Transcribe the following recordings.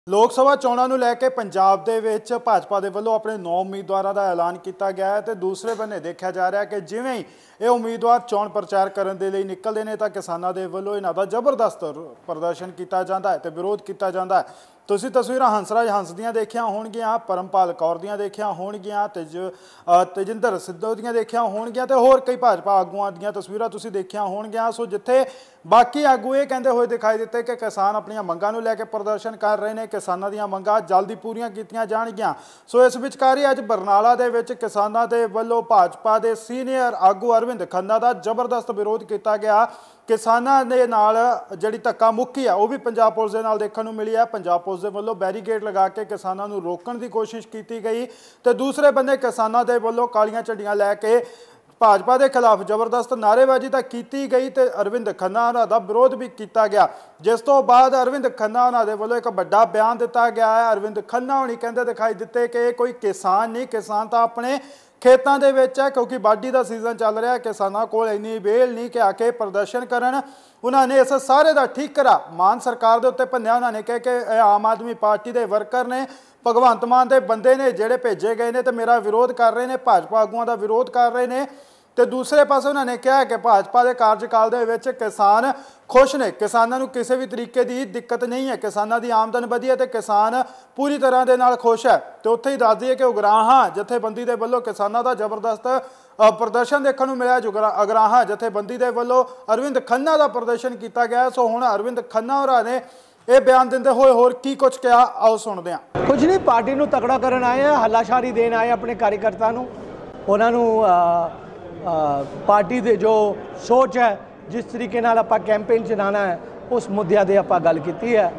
लोक सभा चोणां नूं लैके पंजाब दे विच भाजपा दे वल्लों अपने 9 उम्मीदवारों का ऐलान किया गया है। तो दूसरे बन्ने देखा जा रहा है कि जिवें ही ये उम्मीदवार चोण प्रचार करने के लिए निकलते हैं तो किसानों के वल्लों इन्हां दा जबरदस्त प्रदर्शन किया जाता है तो विरोध किया जाता है। तुसीं तस्वीरां हंसराज हंस दियां देखियां होणगियां, परमपाल कौर दियां देखियां होणगियां, तेजिंदर सिद्धू दियां देखियां होणगियां ते होर कई भाजपा आगूआं दियां तस्वीरां तुसीं देखियां होणगियां। सो जिथे बाकी आगू ये कहते हुए दिखाई दिते कि किसान अपनियां मंगां नूं लैके प्रदर्शन कर रहे हैं, किसानों दीयां मंगां जल्दी पूरीआं कीतीआं जाणगीआं। सो इस विचकार ही अज बरनाला दे विच किसानां दे वल्लों भाजपा दे सीनियर आगू अरविंद खन्ना दा जबरदस्त विरोध किया गया। किसानां दे नाल जिहड़ी धक्का मुक्की है वह भी पंजाब पुलिस दे नाल देखण नूं मिली है। पंजाब पुलिस दे वल्लों बैरीगेड लगा के किसानां नूं रोकण दी कोशिश की गई तो दूसरे बन्ने किसानां दे वल्लों कालियां झंडियां लैके भाजपा के खिलाफ जबरदस्त नारेबाजी तक की गई तो अरविंद खन्ना होरां दा विरोध भी किया गया। जिस तो बाद अरविंद खन्ना होरां दे वल्लों एक बड़ा बयान दिता गया है। अरविंद खन्ना होनी कहते दिखाई दिते कि कोई किसान नहीं, किसान तो अपने खेतों के विच है क्योंकि वाढी का सीजन चल रहा है, किसानों को इन्नी वेल नहीं कि आके प्रदर्शन करन। उन्होंने इस सारे का ठीकरा मान सरकार के उत्ते भन्निया। उन्होंने कहा कि आम आदमी पार्टी के वर्कर ने, भगवंत मान के बंदे ने जिहड़े भेजे गए हैं तो मेरा विरोध कर रहे हैं, भाजपा आगुआं का विरोध कर रहे हैं। तो दूसरे पासे उन्होंने कहा कि भाजपा के कार्यकाल के किसान खुश ने, किसानों को किसी भी तरीके की दिक्कत नहीं है, किसानों की आमदन वधी है तो किसान पूरी तरह के नाल खुश है। तो उत्थे ही दस दईए कि उगराहां जथेबंदी के वल्लों किसानों का जबरदस्त प्रदर्शन देखने को मिला। उगराहां जथेबंदी के वल्लों अरविंद खन्ना का प्रदर्शन किया गया। सो हुण अरविंद खन्ना होरां ने यह बयान देंदे होए होर की कुछ कहा, आओ सुनते हैं। कुछ नहीं, पार्टी को तगड़ा करन आए हैं, हलाशारी देन आए अपने कार्यकर्ता को। उन्होंने पार्टी दे जो सोच है, जिस तरीके नाल आपां कैंपेन चलाना है, उस मुद्दे की आपां गल कीती है।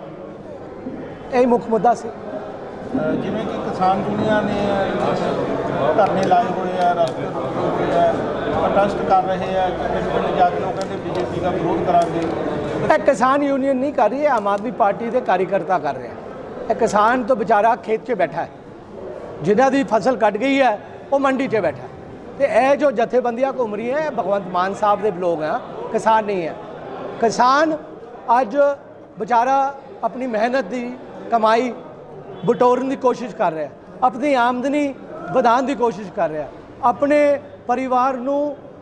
यही मुख मुद्दा सी। जिवें कि किसान यूनियन ने धरने लाए हुए हैं, रास्ते रोके हुए हैं, प्रोटेस्ट कर रहे हैं, पिंड जाके लोग कहते बीजेपी का विरोध करांगे। किसान यूनियन नहीं कर रही है, आम आदमी पार्टी के कार्यकर्ता कर रहे हैं। एक किसान तो बेचारा खेत 'च बैठा है, जिन्हां दी फसल कट गई है वो मंडी 'च बैठा है। तो यह जो जथेबंदियां घूम रही हैं भगवंत मान साहब के लोग हैं, किसान नहीं है। किसान अज बेचारा अपनी मेहनत की कमाई बटोरन की कोशिश कर रहा है, अपनी आमदनी बढ़ाने की कोशिश कर रहा है, अपने परिवार को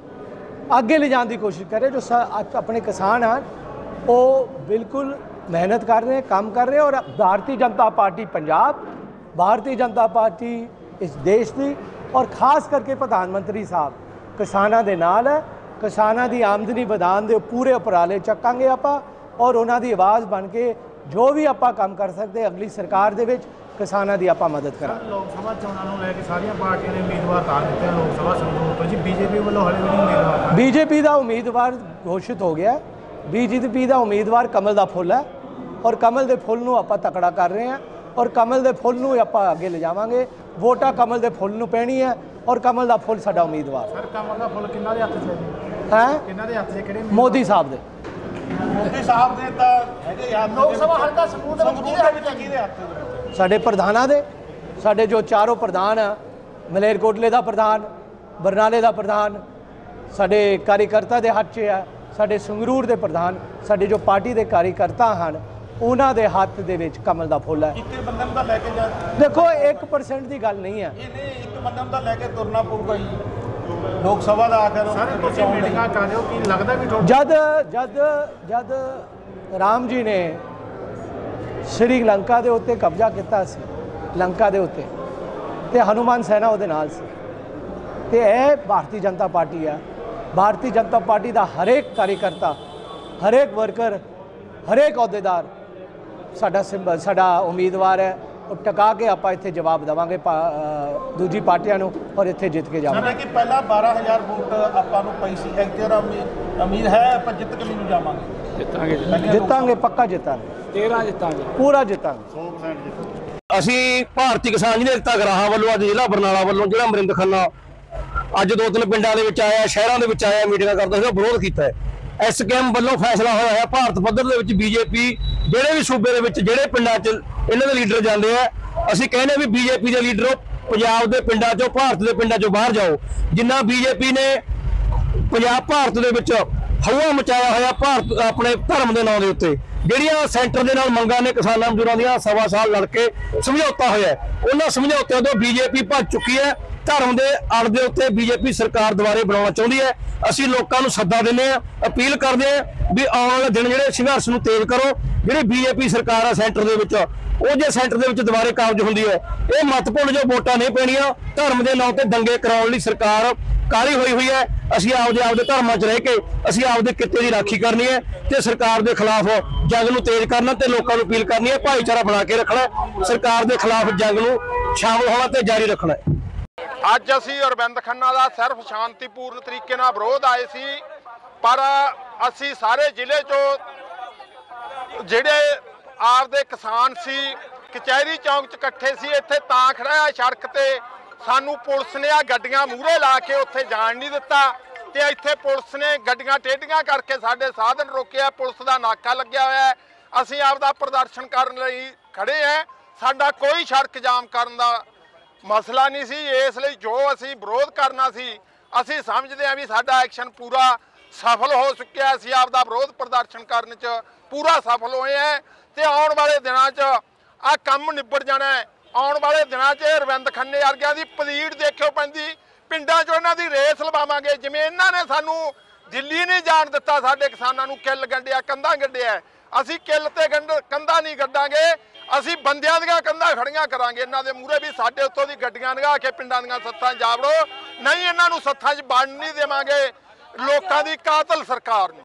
आगे ले जाने की कोशिश कर रहे हैं। जो अपने किसान हैं वो बिल्कुल मेहनत कर रहे हैं, काम कर रहे हैं। और भारतीय जनता पार्टी पंजाब, भारतीय जनता पार्टी इस देश की और खास करके प्रधानमंत्री साहब किसानों के नाल है। किसानों की आमदनी बढ़ाने के पूरे उपराले चकांगे आपां और उन्हों की आवाज़ बन के जो भी आपां काम कर सकते अगली सरकार दे विच किसानों की आपां मदद करा। लोक सभा चोणां नूं लैके सारियां पार्टियां ने उम्मीदवार तार दिते हैं लोक सभा संगरूर तो जी, बीजेपी वालों हाले भी नहीं उम्मीदवार। बीजेपी का उम्मीदवार घोषित हो गया। बीजेपी का उम्मीदवार कमल का फुल है और कमल के फुल नूं आपां तकड़ा कर रहे हैं और कमल के फुल नूं आपां अगे ले जावांगे। वोटां कमल के फुल नूं पैणी है और कमल का फुल साडा उम्मीदवार। सर कमल का फुल किन्ना दे हत्थ 'च है? किन्ना दे हत्थ 'च किहड़े? मोदी साहब दे। मोदी साहब दे तां हैगे याद लोक सभा हल्का संगरूर दे विच किहदे हत्थ? साडे प्रधानां दे, साडे जो चारों प्रधान हैं, मलेरकोटले का प्रधान, बरनाले का प्रधान, साडे कार्यकर्ता दे हत्थ 'च है, साडे संगरूर के प्रधान, साडे जो पार्टी के कार्यकर्ता हैं उन्हों के हाथ दे विच कमल का फुल है। एक बंदे नूं तां लैके जा देखो 1% की गल नहीं है। एक बंदे नूं तां लैके तुरना पऊगा जी लोक सभा का। आखिर सर तुसीं मीटिंगां कर रहे हो कि लगदा भी जद जद जद राम जी ने श्रीलंका के उत्ते कब्जा किया, लंका के उत्ते ते हनुमान सेना उहदे नाल सी। ते यह भारतीय जनता पार्टी है। भारतीय जनता पार्टी का हरेक कार्यकर्ता, हरेक वर्कर, हरेक अहुदेदार साडा उम्मीदवार है और टका के आप इत्थे जवाब देवांगे दूजी पार्टियां नूं और इत्थे जित के जावांगे। कि पहला 12,000 वोट आपां नूं पई सी, एक उम्मीद है आपां जित के नहीं जावांगे। जितांगे, पक्का जितांगे, 13 जितांगे, पूरा जितांगे, 100% जितांगे। ਅਸੀਂ ਭਾਰਤੀ ਕਿਸਾਨ ਯੂਨੀਅਨ ਏਕਤਾ ਗਰਾਹਾਂ ਵੱਲੋਂ ਅੱਜ ਜ਼ਿਲ੍ਹਾ ਬਰਨਾਲਾ ਵੱਲੋਂ ਜਿਹੜਾ ਅਮਰਿੰਦ ਖੰਨਾ ਅੱਜ 2-3 ਪਿੰਡਾਂ ਦੇ ਵਿੱਚ ਆਇਆ, ਸ਼ਹਿਰਾਂ ਦੇ ਵਿੱਚ ਆਇਆ, ਮੀਟਿੰਗਾਂ ਕਰਦਾ ਸੀ, ਵਿਰੋਧ ਕੀਤਾ ਹੈ। ਐਸਕੇਐਮ ਵੱਲੋਂ ਫੈਸਲਾ ਹੋਇਆ ਹੈ ਭਾਰਤ ਪੱਧਰ ਦੇ ਵਿੱਚ ਬੀਜੇਪੀ ਜਿਹੜੇ ਵੀ ਸੂਬੇ ਦੇ ਵਿੱਚ ਜਿਹੜੇ ਪਿੰਡਾਂ 'ਚ ਇਹਨਾਂ ਦੇ ਲੀਡਰ ਜਾਂਦੇ ਆ, ਅਸੀਂ ਕਹਿੰਦੇ ਵੀ ਬੀਜੇਪੀ ਦੇ ਲੀਡਰ ਪੰਜਾਬ ਦੇ ਪਿੰਡਾਂ 'ਚੋਂ, ਭਾਰਤ ਦੇ ਪਿੰਡਾਂ 'ਚੋਂ ਬਾਹਰ ਜਾਓ। ਜਿੰਨਾ ਬੀਜੇਪੀ ਨੇ ਪੰਜਾਬ ਭਾਰਤ ਦੇ ਵਿੱਚ ਹਵਾ ਮਚਾਇਆ ਹੋਇਆ ਭਾਰਤ ਆਪਣੇ ਧਰਮ ਦੇ ਨਾਂ ਦੇ ਉੱਤੇ, ਜਿਹੜੀਆਂ ਸੈਂਟਰ ਦੇ ਨਾਲ ਮੰਗਾਂ ਨੇ ਕਿਸਾਨਾਂ ਮਜ਼ਦੂਰਾਂ ਦੀਆਂ ਸਵਾ ਸਾਲ ਲੜ ਕੇ ਸਮਝੌਤਾ ਹੋਇਆ, ਉਹਨਾਂ ਸਮਝੌਤਿਆਂ ਤੋਂ ਬੀਜੇਪੀ ਭੱਜ ਚੁੱਕੀ ਹੈ। ਧਰਮ ਦੇ ਅੜ ਦੇ ਉੱਤੇ ਬੀਜੇਪੀ ਸਰਕਾਰ ਦੁਬਾਰੇ ਬਣਾਉਣਾ ਚਾਹੁੰਦੀ ਹੈ। ਅਸੀਂ ਲੋਕਾਂ ਨੂੰ ਸੱਦਾ ਦਿੰਦੇ ਹਾਂ, ਅਪੀਲ ਕਰਦੇ ਹਾਂ ਵੀ ਆਉਣ ਵਾਲੇ ਦਿਨ ਜਿਹੜੇ ਸੰਘਰਸ਼ ਨੂੰ ਤੇਜ਼ ਕਰੋ। ਜਿਹੜੀ ਬੀਜੇਪੀ ਸਰਕਾਰ ਆ ਸੈਂਟਰ ਦੇ ਵਿੱਚ, ਉਹ ਜੇ ਸੈਂਟਰ ਦੇ ਵਿੱਚ ਦੁਬਾਰੇ ਕਾਬਜ ਹੁੰਦੀ ਹੈ, ਇਹ ਮਤ ਭੁੱਲ ਜੋ ਵੋਟਾਂ ਨਹੀਂ ਪੈਣੀਆਂ। ਧਰਮ ਦੇ ਨਾਂ ਤੇ ਦੰਗੇ ਕਰਾਉਣ ਲਈ ਸਰਕਾਰ ਕਾਹਲੀ ਹੋਈ ਹੈ। ਅਸੀਂ ਆਪਦੇ ਧਰਮਾਂ 'ਚ ਰਹਿ ਕੇ ਅਸੀਂ ਆਪਦੇ ਕਿੱਤੇ ਦੀ ਰਾਖੀ ਕਰਨੀ ਹੈ ਤੇ ਸਰਕਾਰ ਦੇ ਖਿਲਾਫ ਜੰਗ ਨੂੰ ਤੇਜ਼ ਕਰਨਾ ਤੇ ਲੋਕਾਂ ਨੂੰ ਅਪੀਲ ਕਰਨੀ ਹੈ ਭਾਈਚਾਰਾ ਬਣਾ ਕੇ ਰੱਖਣਾ, ਸਰਕਾਰ ਦੇ ਖਿਲਾਫ ਜੰਗ ਨੂੰ ਸ਼ਾਮਲ ਹੋਣਾ ਤੇ ਜਾਰੀ ਰੱਖਣਾ। ਅੱਜ ਅਸੀਂ ਅਰਵਿੰਦ ਖੰਨਾ ਦਾ ਸਿਰਫ ਸ਼ਾਂਤੀਪੂਰਨ ਤਰੀਕੇ ਨਾਲ ਵਿਰੋਧ ਆਏ ਸੀ, ਪਰ ਅਸੀਂ ਸਾਰੇ ਜ਼ਿਲ੍ਹੇ 'ਚੋਂ ਜਿਹੜੇ ਆਪਦੇ ਕਿਸਾਨ ਸੀ ਕਚਹਿਰੀ ਚੌਂਕ 'ਚ ਇਕੱਠੇ ਸੀ। ਇੱਥੇ ਤਾਂ ਖੜਾ ਹੈ ਸੜਕ ਤੇ, ਸਾਨੂੰ ਪੁਲਿਸ ਨੇ ਆ ਗੱਡੀਆਂ ਮੂਹਰੇ ਲਾ ਕੇ ਉੱਥੇ ਜਾਣ ਨਹੀਂ ਦਿੱਤਾ ਤੇ ਇੱਥੇ ਪੁਲਿਸ ਨੇ ਗੱਡੀਆਂ ਟੇਢੀਆਂ ਕਰਕੇ ਸਾਡੇ ਸਾਧਨ ਰੋਕਿਆ। ਪੁਲਿਸ ਦਾ ਨਾਕਾ ਲੱਗਿਆ ਹੋਇਆ ਹੈ। ਅਸੀਂ ਆਪਦਾ ਪ੍ਰਦਰਸ਼ਨ ਕਰਨ ਲਈ ਖੜੇ ਹਾਂ। ਸਾਡਾ ਕੋਈ ਸੜਕ ਜਾਮ ਕਰਨ ਦਾ ਮਸਲਾ ਨਹੀਂ ਸੀ। ਇਸ ਲਈ ਜੋ ਅਸੀਂ ਵਿਰੋਧ ਕਰਨਾ ਸੀ, ਅਸੀਂ ਸਮਝਦੇ ਹਾਂ ਵੀ ਸਾਡਾ ਐਕਸ਼ਨ ਪੂਰਾ ਸਫਲ ਹੋ ਚੁੱਕਿਆ। ਅਸੀਂ ਆਪਦਾ ਵਿਰੋਧ ਪ੍ਰਦਰਸ਼ਨ ਕਰਨ 'ਚ ਪੂਰਾ ਸਫਲ ਹੋਏ ਹਾਂ ਤੇ ਆਉਣ ਵਾਲੇ ਦਿਨਾਂ 'ਚ ਆ ਕੰਮ ਨਿਬੜ ਜਾਣਾ ਹੈ। ਆਉਣ ਵਾਲੇ ਦਿਨਾਂ 'ਚ ਅਰਵਿੰਦ ਖੰਨੇ ਵਰਗਿਆਂ ਦੀ ਪਲੀੜ ਦੇਖਿਓ ਪੈਂਦੀ, ਪਿੰਡਾਂ 'ਚੋਂ ਇਹਨਾਂ ਦੀ ਰੇਸ ਲਵਾਵਾਂਗੇ। ਜਿਵੇਂ ਇਹਨਾਂ ਨੇ ਸਾਨੂੰ ਦਿੱਲੀ ਨਹੀਂ ਜਾਣ ਦਿੱਤਾ, ਸਾਡੇ ਕਿਸਾਨਾਂ ਨੂੰ ਕਿੱਲ ਗੰਢਿਆ, ਕੰਧਾਂ ਗੱਡਿਆ, ਅਸੀਂ ਕਿੱਲ ਤੇ ਕੰਧਾਂ ਨਹੀਂ ਗੱਡਾਂਗੇ। ਅਸੀਂ ਬੰਦਿਆਂ ਦੀਆਂ ਕੰਧਾਂ ਖੜੀਆਂ ਕਰਾਂਗੇ ਇਹਨਾਂ ਦੇ ਮੂਹਰੇ ਵੀ ਸਾਡੇ ਉੱਤੋਂ ਦੀ ਗੱਡੀਆਂ ਲੰਘਾ ਕੇ ਪਿੰਡਾਂ ਦੀਆਂ ਸੱਥਾਂ ਜਾ ਵੜੋ, ਨਹੀਂ ਇਹਨਾਂ ਨੂੰ ਸੱਥਾਂ 'ਚ ਵੜਨ ਨਹੀਂ ਦੇਵਾਂਗੇ ਲੋਕਾਂ ਦੀ ਕਾਤਲ ਸਰਕਾਰ ਨੂੰ।